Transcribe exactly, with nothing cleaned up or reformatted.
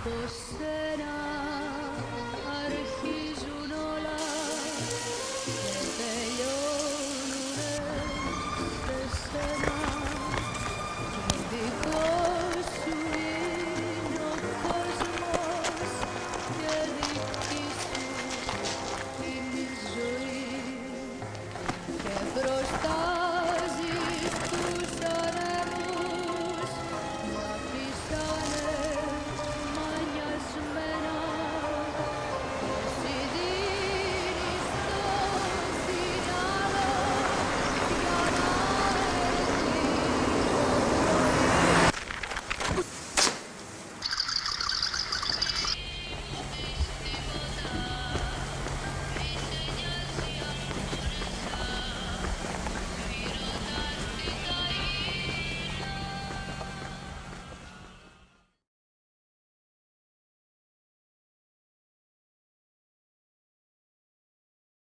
Από σένα αρχίζουν όλα και τελειώνουνε σε σένα και δικός σου είναι ο κόσμος και δική σου είναι η ζωή και μπροστά